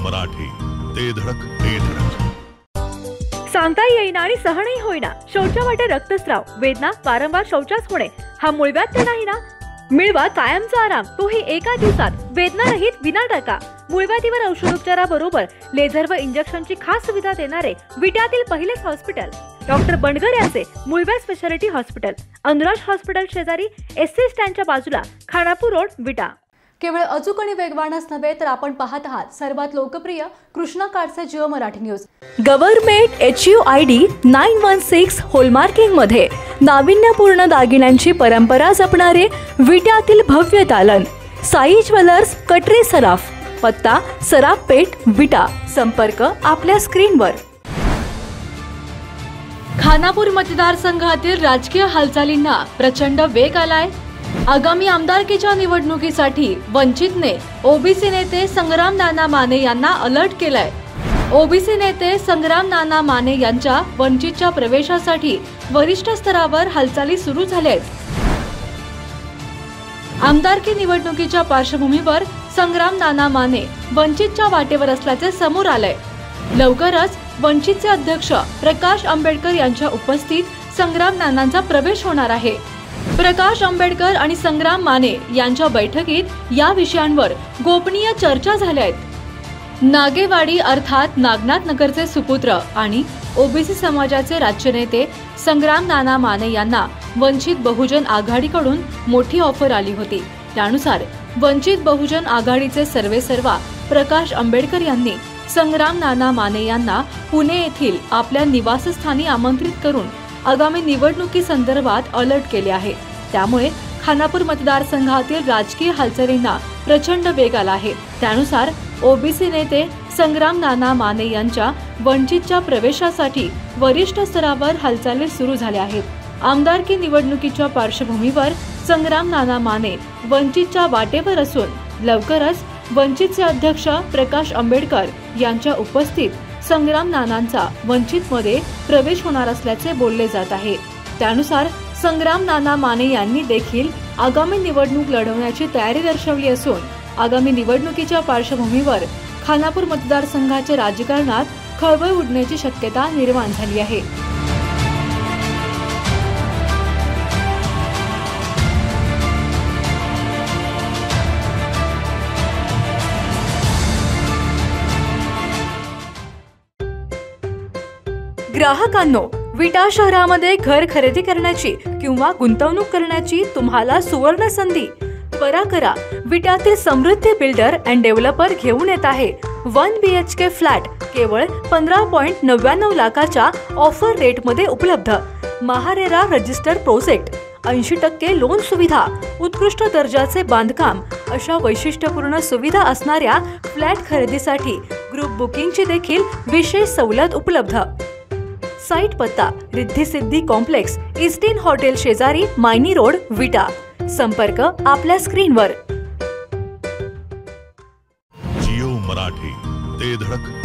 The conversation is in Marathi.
मराठी, ते धडक ते धडक. सांगता येईना आणि सहनही होईना, शौचा वाटे रक्तस्राव, वेदना, वारंवार शौचास होणे हा मूळव्याध तर नाही ना? मिळवा कायमचा आराम, तोही एका दिवसात, वेदना रहित विना टाका. मूळव्याधीवर औषधोपचाराबरोबर लेझर व इंजेक्शनची खास सुविधा देणारे विट्यातील पहिलेच हॉस्पिटल डॉक्टर बंडगर यांचे मूळव्याध स्पेशालिटी हॉस्पिटल, अनुराज हॉस्पिटल शेजारी, एससी स्टँडच्या बाजूला, खानापूर रोड, विटा. केवळ अचूक आणि वेगवानच नव्हे तर आपण पाहत आहात सर्वात लोकप्रिय कृष्णा कार्डचे Jio Marathi news. Government HUID 916 hallmarking मध्ये नाविन्यपूर्ण दागिन्यांची परंपरा जपणारे विट्यातील भव्य दालन साई ज्वेलर्स, कटरे सराफ. पत्ता सराफ पेठ, विटा. संपर्क आपल्या स्क्रीनवर. खानापूर मतदारसंघातील राजकीय हालचालींना प्रचंड वेग आलाय. आगामी आमदारकीच्या निवडणुकीसाठी वंचितने ओबीसी नेते संग्राम नाना माने यांना अलर्ट केलाय. ओबीसी नेते संग्राम नाना माने यांच्या वंचितच्या प्रवेशासाठी वरिष्ठ स्तरावर हालचाली सुरू झाल्यात. आमदारकी निवडणुकीच्या पार्श्वभूमीवर संग्राम नाना माने वंचितच्या वाटेवर असल्याचे समोर आलंय. लवकरच वंचितचे अध्यक्ष प्रकाश आंबेडकर यांच्या उपस्थित संग्राम नानांचा प्रवेश होणार आहे. प्रकाश आंबेडकर आणि संग्राम माने यांच्या बैठकीत या विषयांवर गोपनीय चर्चा झाल्या आहेत. नागेवाडी अर्थात नागनाथ नगरचे सुपुत्र आणि ओबीसी समाजाचे राज्य नेते संग्राम नाना माने यांना वंचित बहुजन आघाडीकडून मोठी ऑफर आली होती. त्यानुसार वंचित बहुजन आघाडीचे सर्वेसर्वा प्रकाश आंबेडकर यांनी संग्राम नाना माने यांना पुणे येथील आपल्या निवासस्थानी आमंत्रित करून आगामी निवडणुकी संदर्भात अलर्ट केले आहे. त्यामुळे खानापूर मतदारसंघातील राजकीय हालचालींना प्रचंड वेग आला आहे. त्यानुसार ओबीसी नेते संग्राम नाना माने यांच्या वंचितच्या प्रवेशासाठी वरिष्ठ स्तरावर हालचाली सुरू झाल्या आहेत. आमदारकी निवडणुकीच्या पार्श्वभूमीवर संग्राम नाना माने वंचितच्या वाटेवर असून लवकरच वंचितचे अध्यक्ष प्रकाश आंबेडकर यांच्या उपस्थित संग्राम नानांचा वंचितमध्ये प्रवेश होणार असल्याचे बोलले जात आहे. त्यानुसार संग्राम नाना माने यांनी देखील आगामी निवडणूक लढवण्याची तयारी दर्शवली असून आगामी निवडणुकीच्या पार्श्वभूमीवर खानापूर मतदारसंघाच्या राजकारणात खळबळ उडण्याची शक्यता निर्माण झाली आहे. ग्राहकांनो, विटा शहरामध्ये घर खरेदी करण्याची किंवा गुंतवणूक करण्याची तुम्हाला सुवर्ण संधी. त्वरा करा, विट्यातील समृद्धी बिल्डर अँड डेव्हलपर घेऊन येत आहे 1 BHK फ्लॅट केवळ 15.99 लाखाच्या ऑफर रेट मध्ये उपलब्ध. महारेरा रजिस्टर प्रोजेक्ट, 80% लोन सुविधा, उत्कृष्ट दर्जाचे बांधकाम अशा वैशिष्ट्यपूर्ण सुविधा असणाऱ्या फ्लॅट खरेदीसाठी ग्रुप बुकिंगची देखील विशेष सवलत उपलब्ध. साइट पत्ता Riddhi Siddhi complex, Eastin hotel शेजारी, मायनी रोड, विटा. संपर्क आपल्या स्क्रीनवर. जिओ मराठी, ते धडक